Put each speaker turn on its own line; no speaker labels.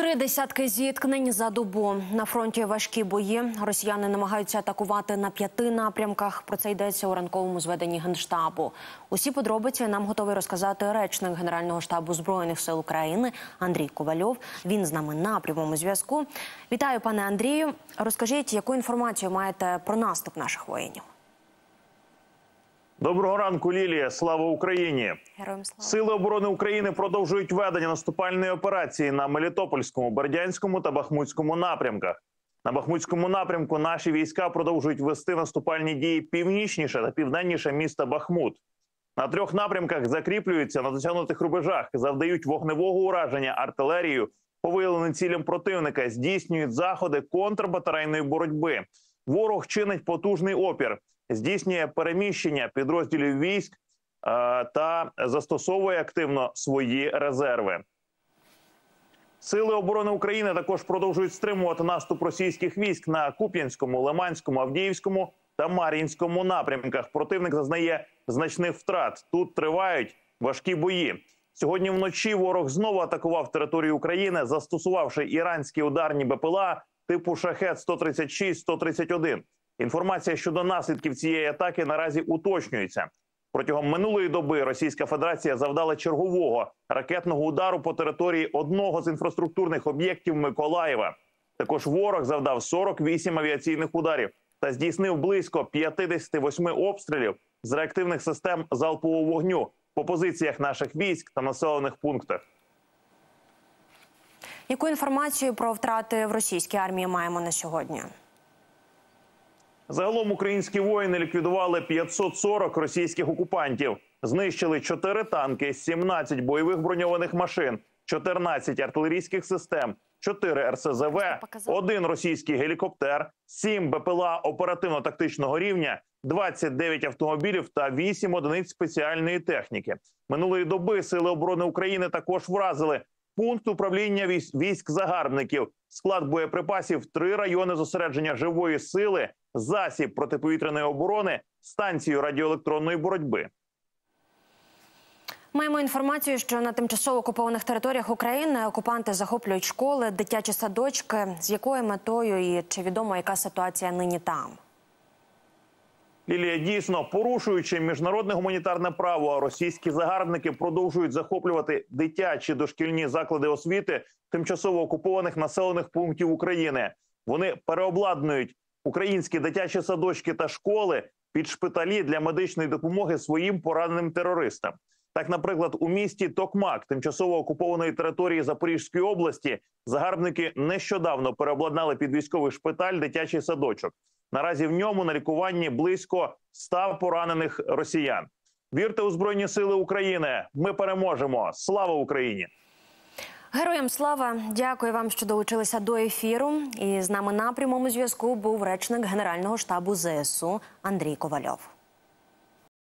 3 десятки зіткнень за добу. На фронті важкі бої. Росіяни намагаються атакувати на 5 напрямках. Про це йдеться у ранковому зведенні Генштабу. Усі подробиці нам готовий розказати речник Генерального штабу Збройних сил України Андрій Ковальов. Він з нами на прямому зв'язку. Вітаю, пане Андрію. Розкажіть, яку інформацію маєте про наступ наших воїнів?
Доброго ранку, Лілія. Слава Україні!
Героям слава!
Сили оборони України продовжують ведення наступальної операції на Мелітопольському, Бердянському та Бахмутському напрямках. На Бахмутському напрямку наші війська продовжують вести наступальні дії північніше та південніше міста Бахмут. На 3 напрямках закріплюються на досягнутих рубежах, завдають вогневого ураження артилерією, по виявленим цілям противника, здійснюють заходи контрбатарейної боротьби. Ворог чинить потужний опір, здійснює переміщення підрозділів військ та застосовує активно свої резерви. Сили оборони України також продовжують стримувати наступ російських військ на Куп'янському, Лиманському, Авдіївському та Мар'їнському напрямках. Противник зазнає значних втрат. Тут тривають важкі бої. Сьогодні вночі ворог знову атакував територію України, застосувавши іранські ударні БПЛА типу «Шахед-136-131». Інформація щодо наслідків цієї атаки наразі уточнюється. Протягом минулої доби Російська Федерація завдала чергового ракетного удару по території одного з інфраструктурних об'єктів Миколаєва. Також ворог завдав 48 авіаційних ударів та здійснив близько 58 обстрілів з реактивних систем залпового вогню по позиціях наших військ та населених пунктах.
Яку інформацію про втрати в російській армії маємо на сьогодні?
Загалом українські воїни ліквідували 540 російських окупантів. Знищили 4 танки, 17 бойових броньованих машин, 14 артилерійських систем, 4 РСЗВ, 1 російський гелікоптер, 7 БПЛА оперативно-тактичного рівня, 29 автомобілів та 8 одиниць спеціальної техніки. Минулої доби Сили оборони України також вразили пункт управління військ загарбників, склад боєприпасів, 3 райони зосередження живої сили, засіб протиповітряної оборони, станцію радіоелектронної боротьби.
Маємо інформацію, що на тимчасово окупованих територіях України окупанти захоплюють школи, дитячі садочки. З якою метою і чи відомо, яка ситуація нині там?
Лілія, дійсно, порушуючи міжнародне гуманітарне право, російські загарбники продовжують захоплювати дитячі дошкільні заклади освіти тимчасово окупованих населених пунктів України. Вони переобладнують українські дитячі садочки та школи під шпиталі для медичної допомоги своїм пораненим терористам. Так, наприклад, у місті Токмак, тимчасово окупованої території Запорізької області, загарбники нещодавно переобладнали під військовий шпиталь дитячий садочок. Наразі в ньому на лікуванні близько 100 поранених росіян. Вірте у Збройні Сили України! Ми переможемо! Слава Україні!
Героям слава! Дякую вам, що долучилися до ефіру. І з нами на прямому зв'язку був речник Генерального штабу ЗСУ Андрій Ковальов.